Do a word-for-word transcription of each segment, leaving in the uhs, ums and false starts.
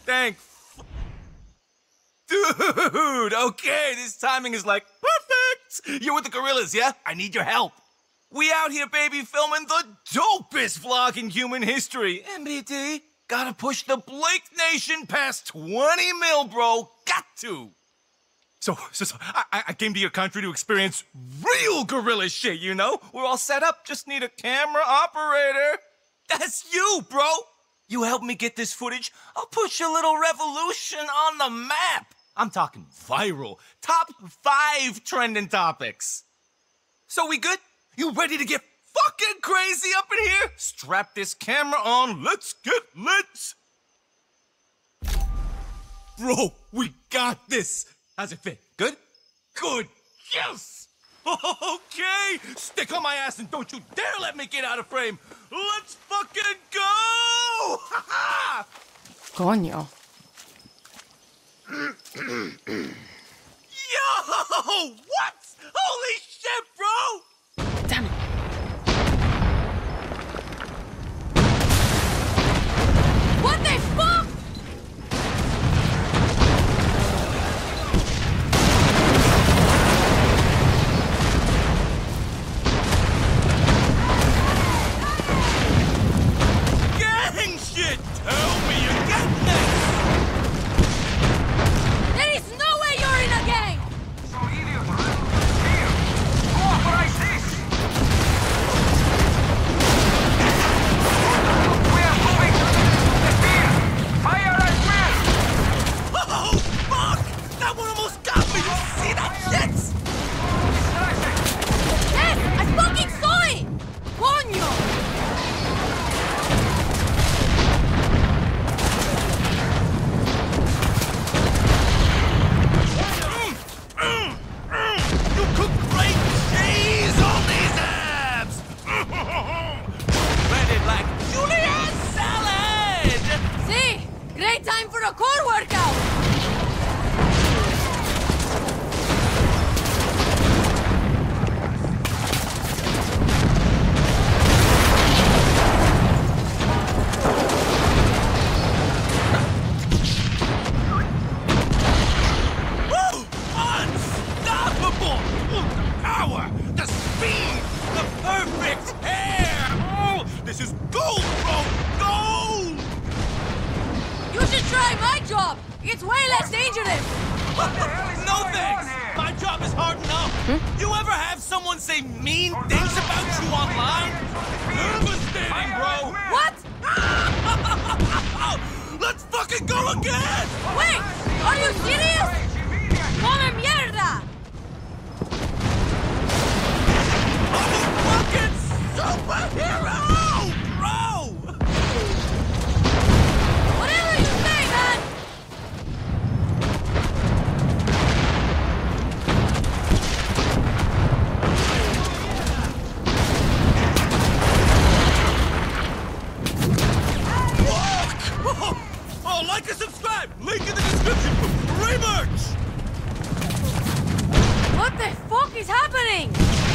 thank f Dude, okay, this timing is like perfect. You're with the gorillas, yeah? I need your help. We out here, baby, filming the dopest vlog in human history. M B D, gotta push the Blake Nation past twenty mil, bro. Got to. So, so, so I, I came to your country to experience real gorilla shit, you know? We're all set up, just need a camera operator. That's you, bro. You help me get this footage, I'll push a little revolution on the map. I'm talking viral, top five trending topics. So we good? You ready to get fucking crazy up in here? Strap this camera on, let's get lit. Bro, we got this. How's it fit? Good? Good. Yes! Okay! Stick on my ass and don't you dare let me get out of frame! Let's fucking go! Coño. Yo! What? Holy shit, bro! Damn it. What the fuck? Gang shit! Tell me you're getting this! There is no way you're in a gang! So idiot, here! Authorize this! We are moving to the pier! Fire at will! Oh, fuck! That one almost got me! You see that shit? Yes! I fucking saw it! Coño! You cook great cheese on these abs! Breaded like Julia's salad! See? Great time for a core workout! Woo! Unstoppable! The power, the speed, the perfect hair! Oh, this is gold, bro! Gold! You should try my job! It's way less dangerous! No thanks! My job is hard enough! You ever have someone say mean things about you online? Devastating, bro! What? Let's fucking go again! Wait! Are you serious? ¡Come mierda! I'm a fucking superhero! Bro! Whatever you say, man! Oh, oh, like and subscribe! Link in the description for free merch! What the fuck is happening?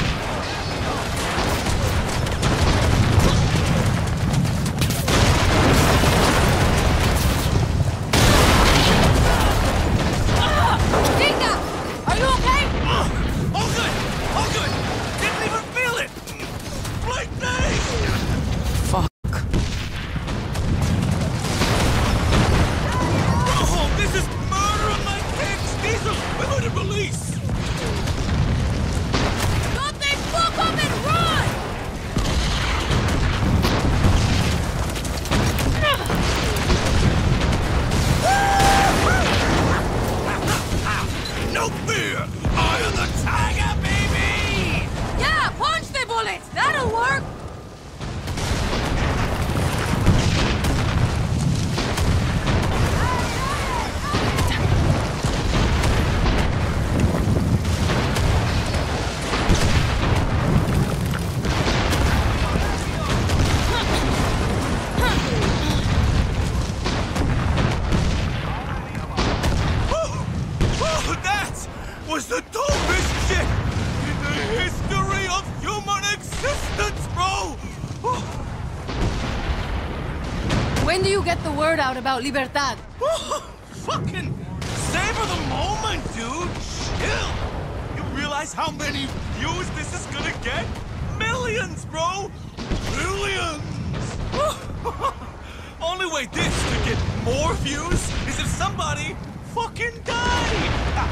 Ah! Dinga! Are you okay? Uh, all good! All good! Didn't even feel it! Like this! Fuck. Oh, this is murder of my kicks! These are limited release! Shut the fuck up and run! No fear! I am the tiger, baby! Yeah, punch the bullets! That'll work! Oh, oh, that was the dopest shit in the history of human existence, bro! Oh. When do you get the word out about Libertad? Fucking savor the moment, dude! Chill! You realize how many views this is gonna get? Millions, bro! Millions! Only way this could get more views is if somebody fucking died!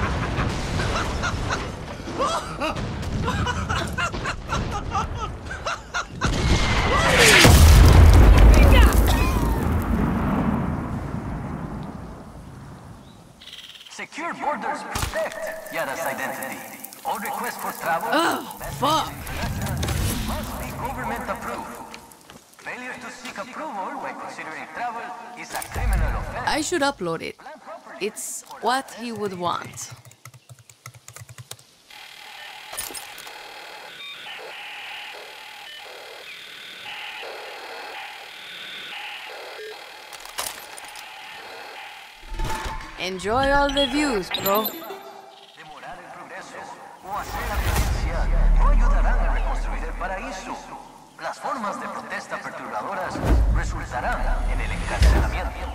Secure borders protect Yara's identity. All requests for travel Oh, fuck. must be government approved. Failure to seek approval when considering travel is a criminal offense. I should upload it. It's what he would want. Enjoy all the views, bro. Demorar el progreso o hacer la violencia no ayudarán a reconstruir el paraíso. Las formas de protesta perturbadoras resultarán en el encarcelamiento.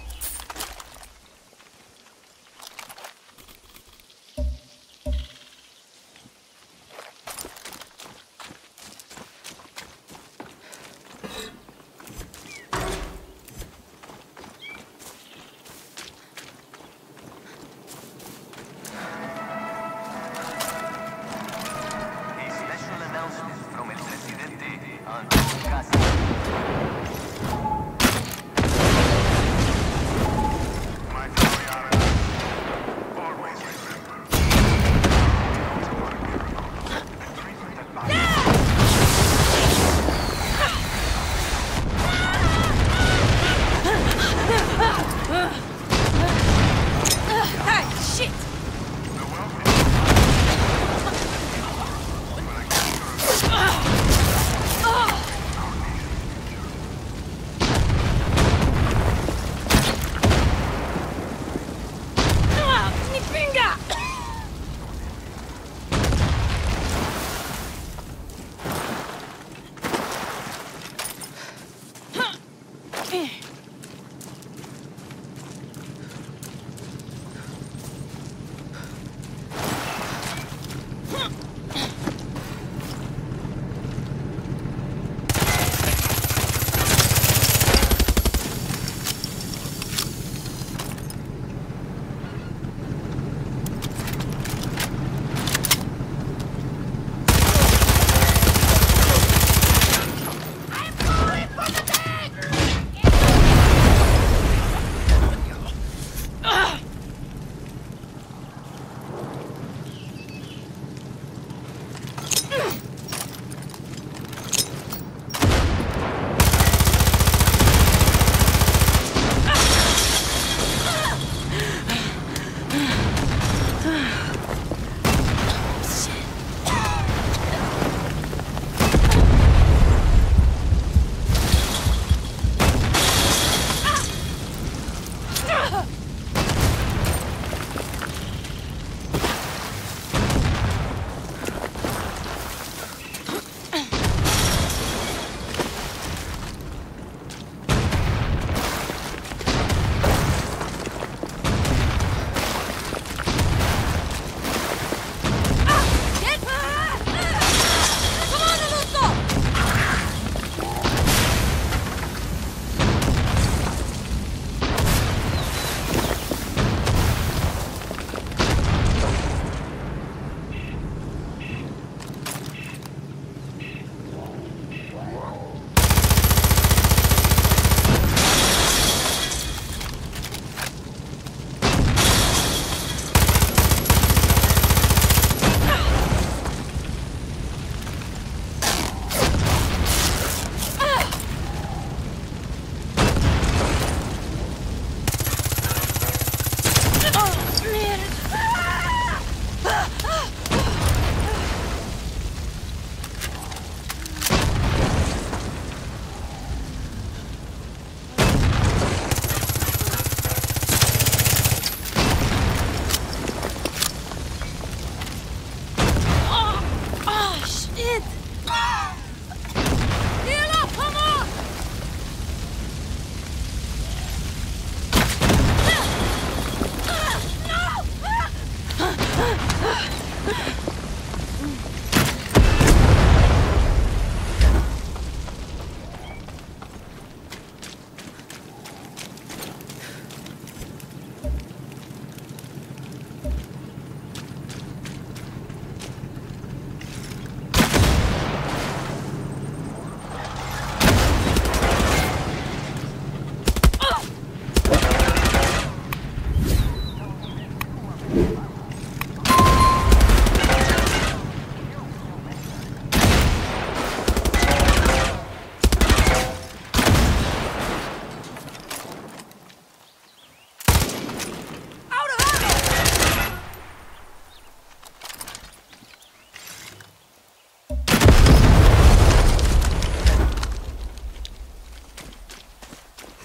A special announcement from el presidente Antonio Castillo.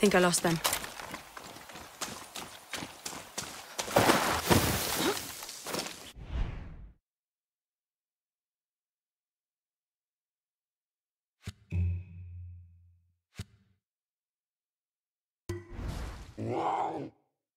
Think I lost them. Wow.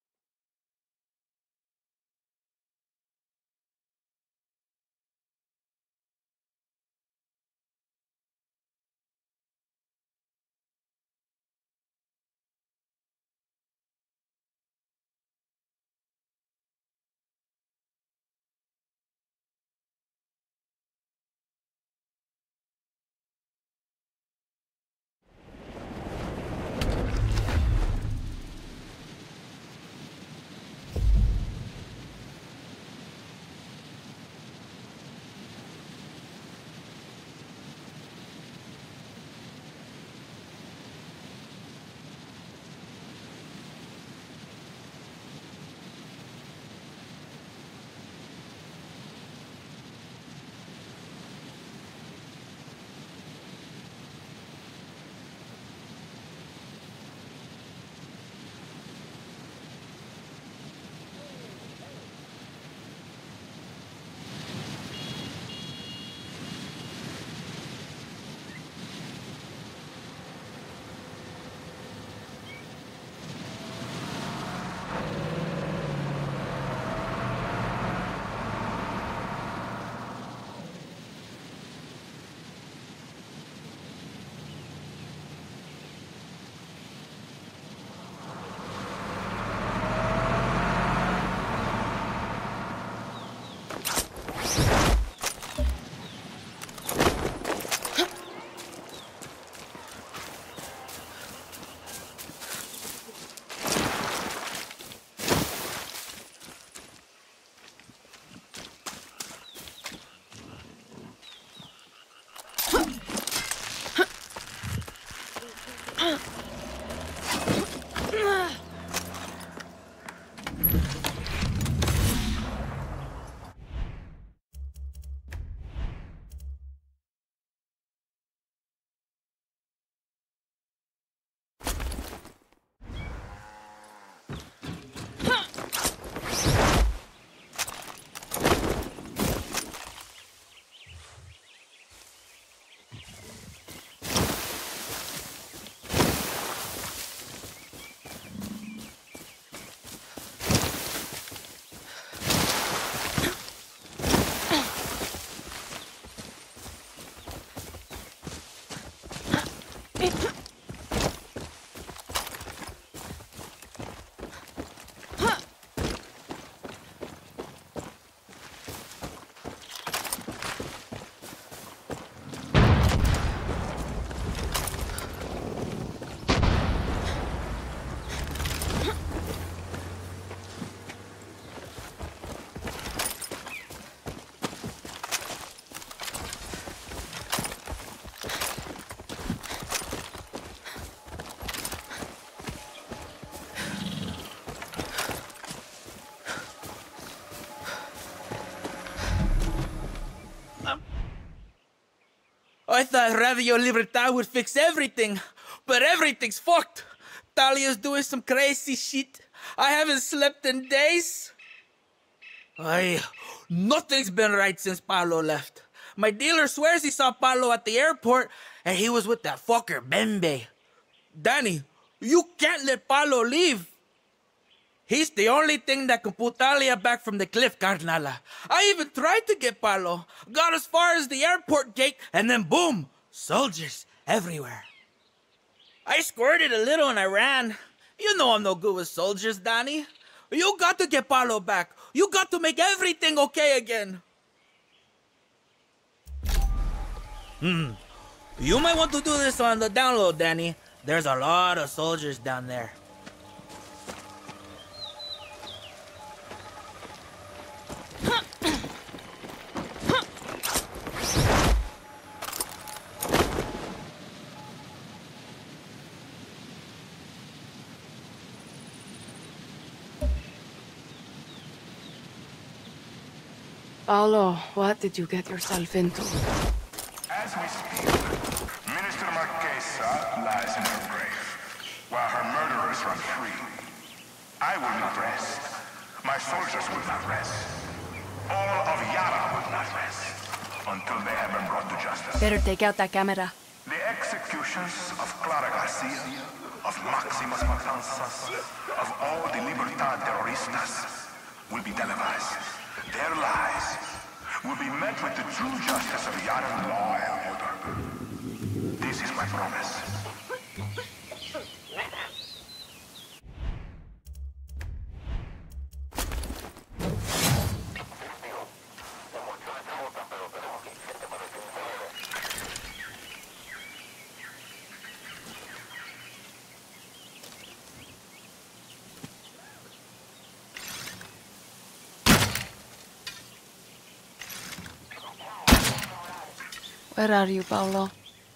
I thought Radio Libertad would fix everything, but everything's fucked. Talia's doing some crazy shit. I haven't slept in days. Ay, nothing's been right since Paulo left. My dealer swears he saw Paulo at the airport, and he was with that fucker Bembe. Danny, you can't let Paulo leave. He's the only thing that can put Talia back from the cliff, Carnala. I even tried to get Paulo. Got as far as the airport gate, and then boom, soldiers everywhere. I squirted a little and I ran. You know I'm no good with soldiers, Danny. You got to get Paulo back. You got to make everything okay again. Hmm. You might want to do this on the download, Danny. There's a lot of soldiers down there. Paulo, what did you get yourself into? As we speak, Minister Marquesa lies in her grave, while her murder run free. I will not rest. My soldiers will not rest. All of Yara will not rest until they have been brought to justice. Better take out that camera. The executions of Clara Garcia, of Maximus Matanzas, of all the Libertad terroristas will be televised. Their lives will be met with the true justice of Yaran law and order. This is my promise. Where are you, Paolo?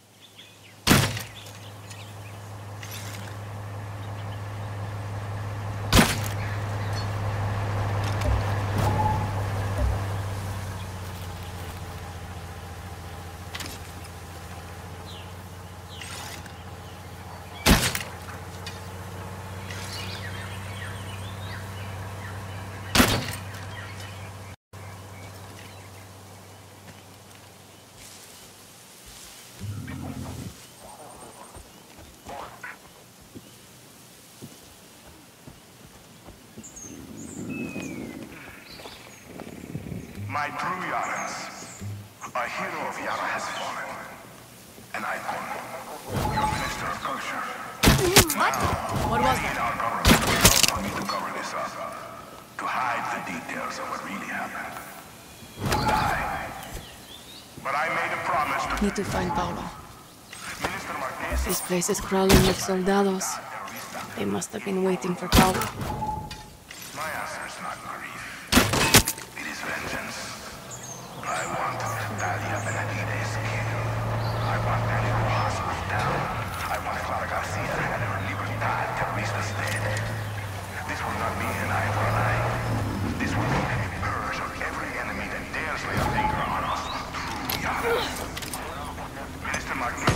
My true Yarans, a hero of Yara has fallen. An icon, your Minister of Culture. What? What was In that? our government, we also need to cover this up, to hide the details of what really happened. To lie. But I made a promise to Need to find Paolo. Minister Marquez. This place is crawling with soldados. They must have been waiting for Paolo. My answer is not grief. It is vengeance. I want Dalia Benavides killed. I want Danny Rojas moved down. I want Clara Garcia and her Libertad terroristas dead. This will not be an eye for an eye. This will be a purge of every enemy that dares lay a finger on us. True Yara. Minister Marquez,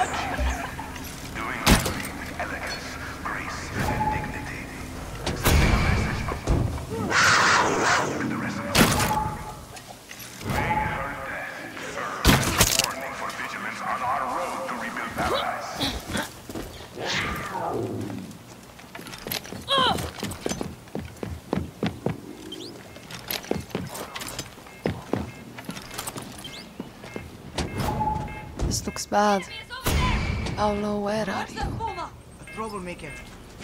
doing everything with elegance, grace, and dignity. Sending a message of to the rest of the world. May her death serve as a warning for vigilance on our road to rebuild paradise. This looks bad. Paolo, where are you? A troublemaker.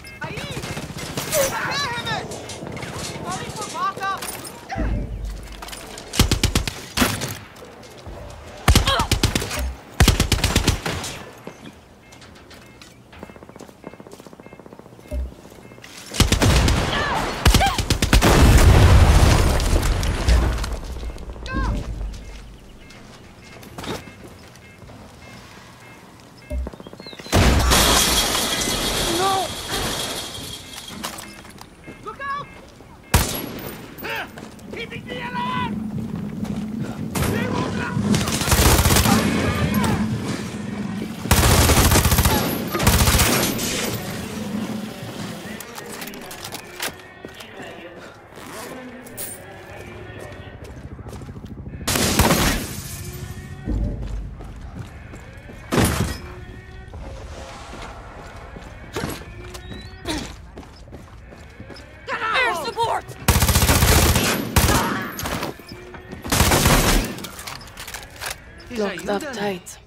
Air support! Locked up tight.